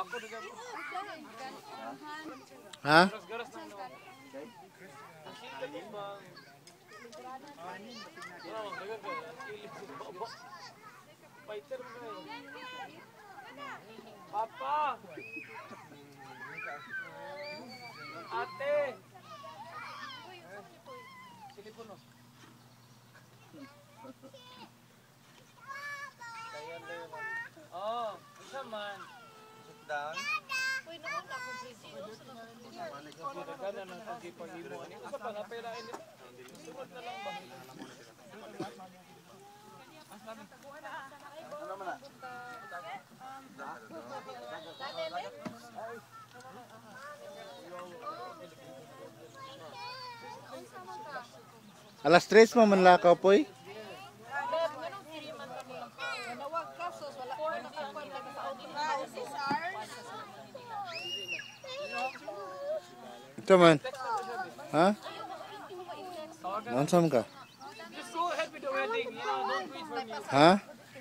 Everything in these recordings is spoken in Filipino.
Ha? Papa! Ate! Silipon mo. Oh, isa man. Sit down. Uy, naman ako busy. Nagana ng pag-ipag-imo. Isa pa na perain nito. Sumat na lang ba? Ano man na? Alas 3 mo man lakaw poy. Ito man. Ha? Nansam ka? Just go ahead with the wedding. You know, don't wait for me. Ha?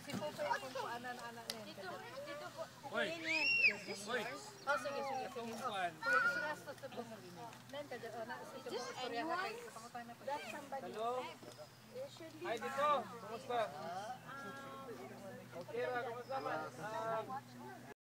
Hoy. Hoy. Oh, sige, sige. Itong fan. Hello? Hi dito. Kumusta? Okay ra, kumusta man?